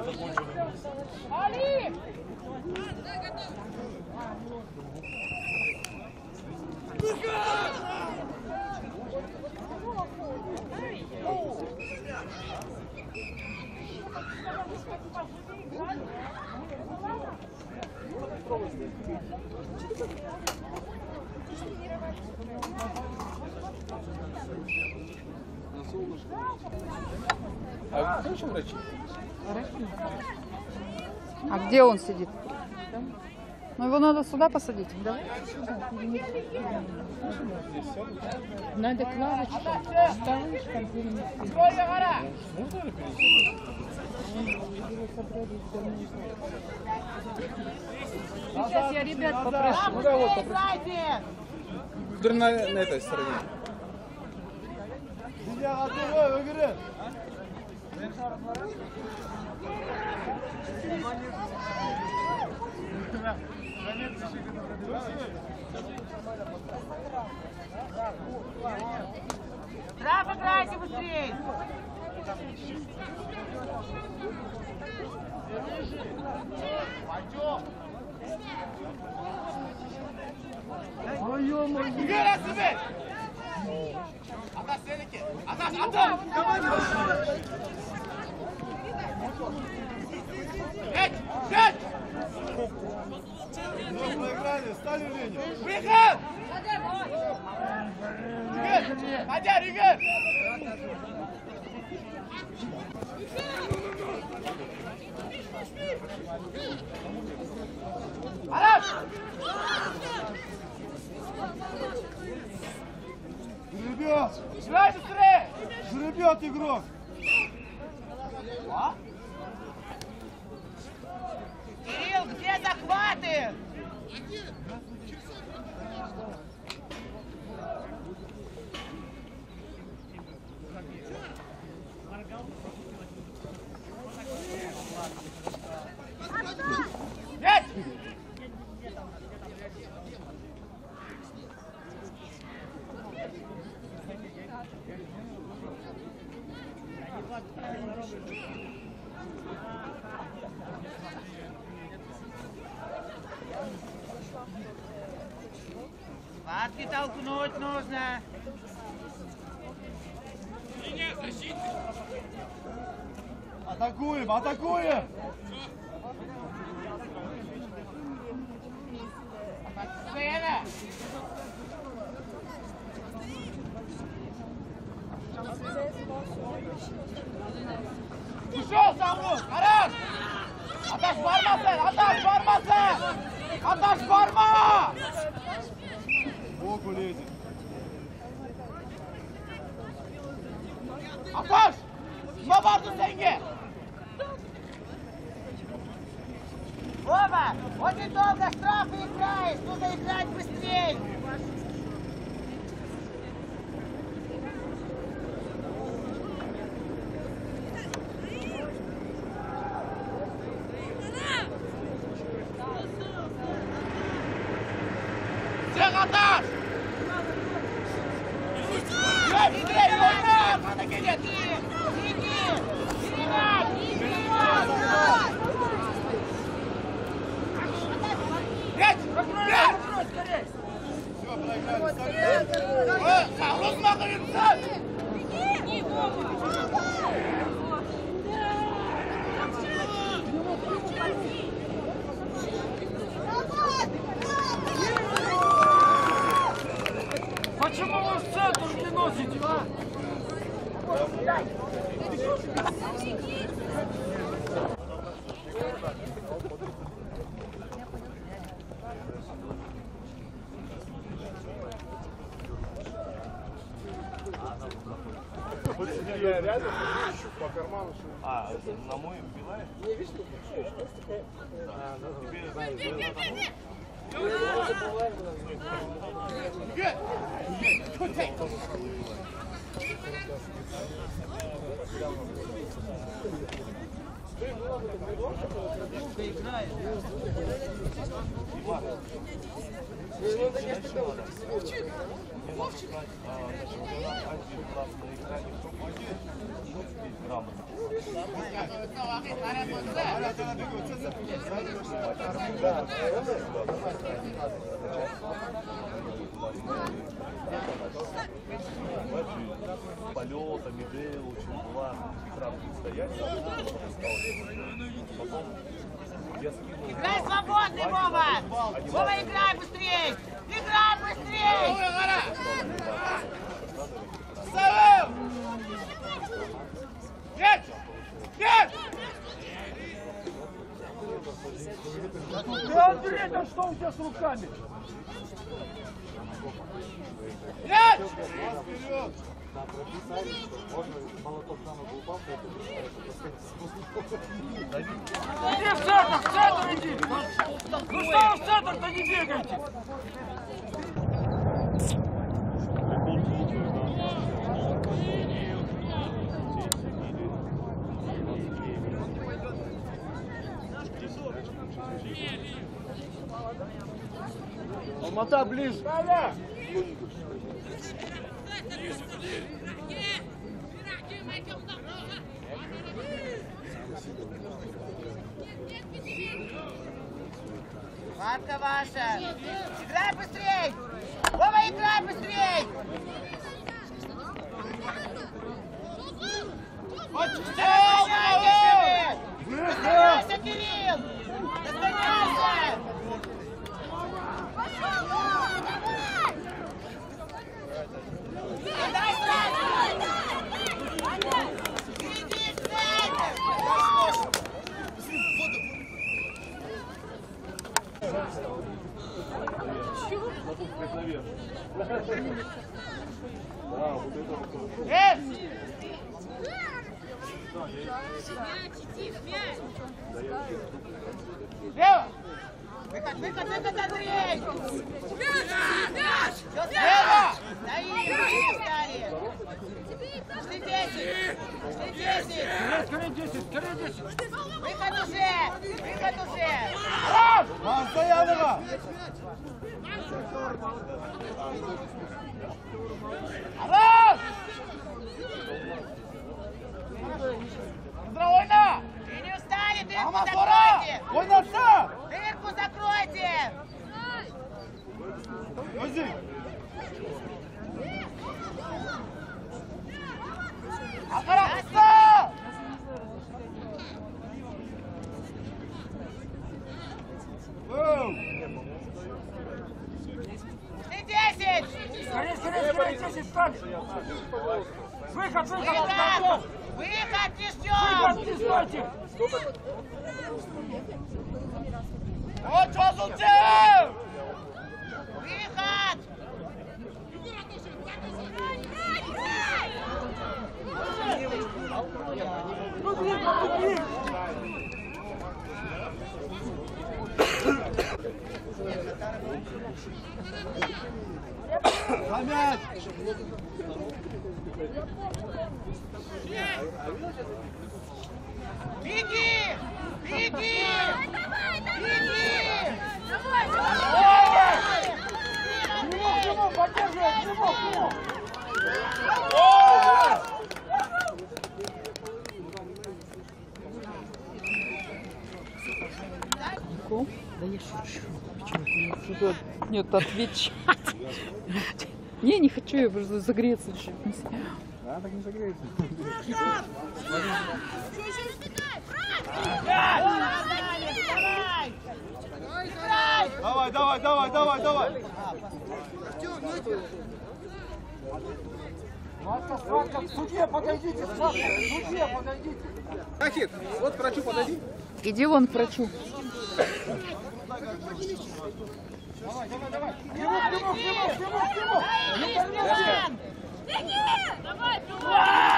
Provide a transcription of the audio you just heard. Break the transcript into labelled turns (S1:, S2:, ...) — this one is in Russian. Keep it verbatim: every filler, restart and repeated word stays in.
S1: Али!
S2: А кто еще врачи?
S3: А где он сидит? Ну его надо сюда посадить.
S4: Давай сюда. Надо к лавочкам. Ставишь, как перенести.
S2: Можно ли перенести?
S4: Сейчас я ребят попрошу.
S2: Ну да, вот попроси. На, на этой стороне.
S1: Штраф играйте быстрее! Пойдем! Игорь, отсюда! Атас, велики! Атас, Атас! Пять! Пять!
S5: Проиграли, стали линию.
S1: Выход! Игорь! Мадяр, Игорь! Араш!
S5: Жеребет!
S1: Играй быстрее!
S5: Жеребет игрок!
S1: А? Кирилл, где захваты? Есть! Схватки толкнуть нужно.
S5: Атакуем, атакуем!
S1: Сцена! Ушел Самрус! Араш! Аташ бармасın! Аташ бармасın! Аташ барма!
S5: Сбоку лезет.
S1: Аташ! Kime vardın senge? Вова, очень долго штрафы играешь, нужно играть быстрее. Всех атак! Играй, играй, играй! Надо гонять! Иди! Перенимай! Перенимай! Пять! Пять!
S5: Все, проиграли. Стали.
S1: Сахрус Маховинцев!
S4: Беги, Вова!
S1: Почему вы в центр не носите, а?
S5: Я рядом по карману.
S6: А, на мой убиваешь? Не, видишь, ты включаешь, просто такая... А, ну теперь знаю.
S1: Вовчик!
S6: Полета, Мидейл, очень была травки стоять. Потом я скинул.
S1: Играй свободный, Вова! Вова, играй быстрей! Играй быстрей!
S5: Ставим! Нет! Нет! Да, Андрей, да что у тебя с руками? Нет! Вперед! Иди в центр, в центр иди! Ну что в центр-то не бегайте? Алмата ближе!
S1: Марка ваша! Играй быстрей! Вова, играй быстрей! Разгоняйся, Кирилл! Разгоняйся! Дай сразу! Иди в центр! Э! Лево! Выход, выход, выход, Андрей! Лево! Стоим, встали! Шли десять! Шли десять!
S5: Скорее десять, скорее десять!
S1: Выход уже! Выход уже!
S5: А, Стоянова! Алло! Здравствуйте!
S1: И не устали, дырку
S5: Амазора!
S1: закройте!
S5: Ой, наца!
S1: Дырку закройте!
S5: Возьми! Акарабста!
S1: Шли десять!
S5: Скорее, скорее, скорее, десять стали! Выход, выход,
S1: Выход! Выход, не ждем!
S5: выход, не стойте! Вот что зултел!
S1: Выход!
S5: Замять!
S1: Беги! Беги! Беги!
S5: К нему, поддерживай, к нему, к нему!
S3: Да я шучу. Почему? Нет, отвечать. Не, не хочу, я просто загреться чуть.
S2: Да, так не согреется.
S5: Давай, давай, давай, давай, давай! Марка, Марка, к судье подойдите, Марка, к судье подойдите!
S2: Ахит, вот к врачу подойди.
S3: Иди вон к врачу.
S5: Давай, давай, давай! К нему, к нему, к нему, к нему, к нему!
S1: Беги! Давай,